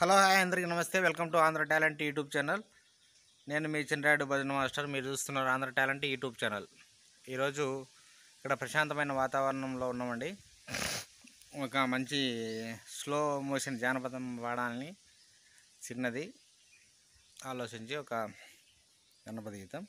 Hello hi అందరికీ నమస్తే. Welcome to Andhra talent YouTube channel. నేను మీ చంద్రయాడు భజన మాస్టర్. మీరు చూస్తున్నారు ఆంధ్ర టాలెంట్ యూట్యూబ్ ఛానల్. ఈరోజు ఇక్కడ ప్రశాంతమైన వాతావరణంలో ఉన్నామండి. ఒక మంచి స్లో మోషన్ జానపదం పాడాలని చిన్నది ఆలోచించి ఒక జానపద గీతం.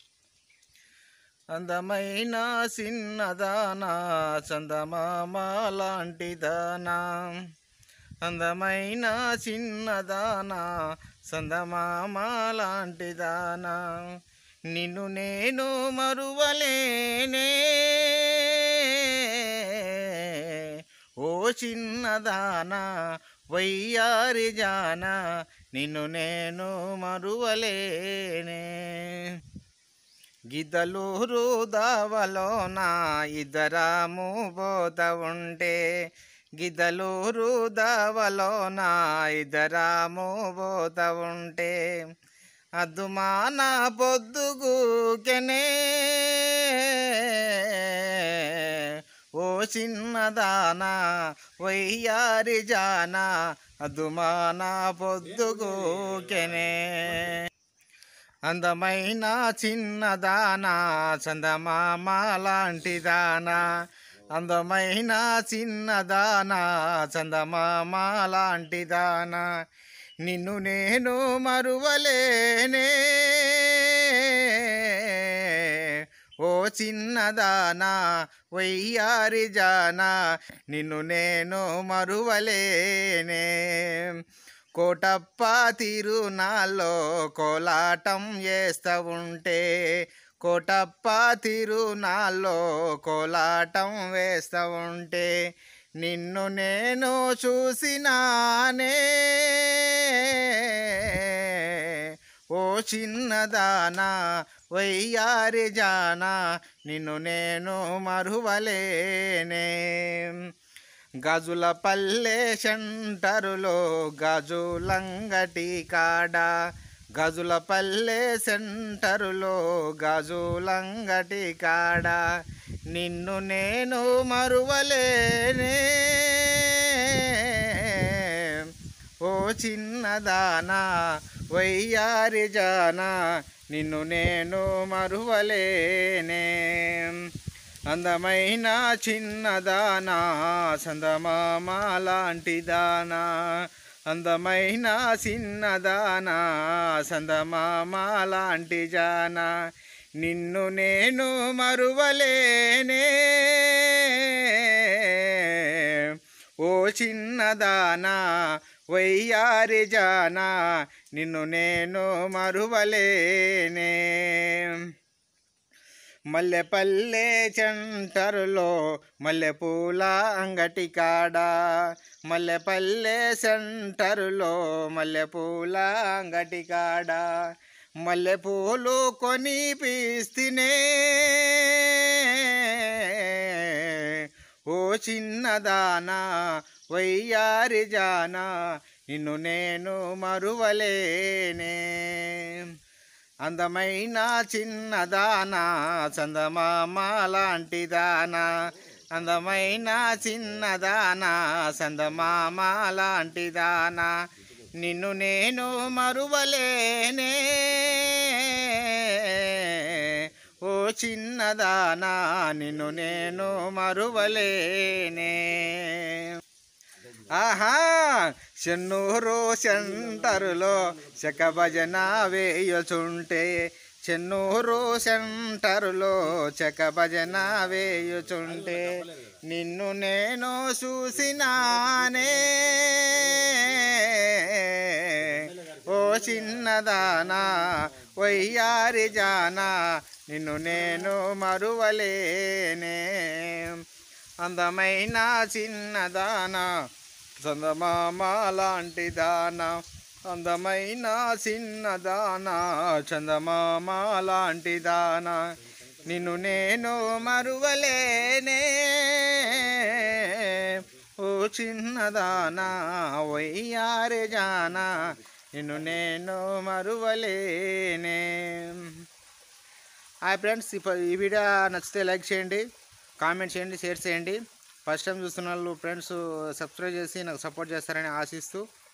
అందమైన చిన్నదానా చందమామ లాంటిదానా, అందమైన చిన్నదానా చందమామ లాంటిదానా, నిన్ను నేను మరువలేనే ఓ చిన్నదానా వయ్యారి జానా, నిన్ను నేను మరువలేనే. గిద్దలూరు దావలోన ఇద్దరాము పోత ఉంటే, గిద్దలూరు దావలోన ఇద్దరాము పోత ఉంటే, అద్దుమాన పొద్దుగూకెనే ఓ చిన్నదానా వయ్యారి జానా, అద్దుమాన పొద్దుగూకెనే. అందమైన చిన్నదానా చందమామ లాంటిదానా, అందమైన చిన్నదానా చందమామ లాంటిదానా, నిన్ను నేను మరువలేనే ఓ చిన్నదానా వయ్యారి జానా, నిన్ను నేను మరువలేనే. కోటప్ప తిరునాళ్ళలో కోలాటం చేస్తూ ఉంటే, కోటప్ప తిరునాళ్ళలో కోలాటం వేస్తూ ఉంటే, నిన్ను నేను చూసినానే ఓ చిన్నదానా వయ్యారి జానా, నిన్ను నేను మరువలేనే. గాజుల పల్లె సెంటరులో గాజులంగటి కాడ, గాజుల పల్లె సెంటరులో గాజులంగటి కాడ, నిన్ను నేను మరువలేనే ఓ చిన్నదానా వయ్యారి జానా, నిన్ను నేను మరువలేనే. అందమైన చిన్నదానా చందమామ లాంటిదానా, అందమైన చిన్నదానా చందమామ లాంటి జానా, నిన్ను నేను మరువలేనే ఓ చిన్నదానా వయ్యారి జానా, నిన్ను నేను మరువలేనే. మల్లెపల్లె సెంటరులో మల్లెపూల అంగటి కాడ, మల్లెపల్లె సెంటరులో మల్లెపూల అంగటి కాడ, మల్లెపూలు కొనిపిస్తేనే ఓ చిన్నదానా వయ్యారి జానా, నిన్ను నేను మరువలేనే. అందమైన చిన్నదానా చందమామ లాంటిదానా, అందమైన చిన్నదానా చందమామ లాంటిదానా, నిన్ను నేను మరువలేనే ఓ చిన్నదానా, నిన్ను నేను మరువలేనే. ఆహా చెన్నూరు సెంటరులో చెక్క భజన వేయుచుంటే, చెన్నూరు సెంటరులో చెక్క భజన వేయుచుంటే, నిన్ను నేను చూసినానే ఓ చిన్నదానా వయ్యారి జానా, నిన్ను నేను మరువలేనే. అందమైన చిన్నదానా చందమామ లాంటిదానా, అందమైన చిన్నదానా చందమామ లాంటిదానా, నిన్ను నేను మరువలేనే ఓ చిన్నదానా వయ్యారి జానా, నిన్ను నేను మరువలేనే. హాయ్ ఫ్రెండ్స్, ఈ వీడియో నచ్చితే లైక్ చేయండి, కామెంట్ చేయండి, షేర్ చేయండి. ఫస్ట్ టైం చూస్తున్న వాళ్ళు ఫ్రెండ్స్ సబ్స్క్రైబ్ చేసి నాకు సపోర్ట్ చేస్తారని ఆశిస్తూ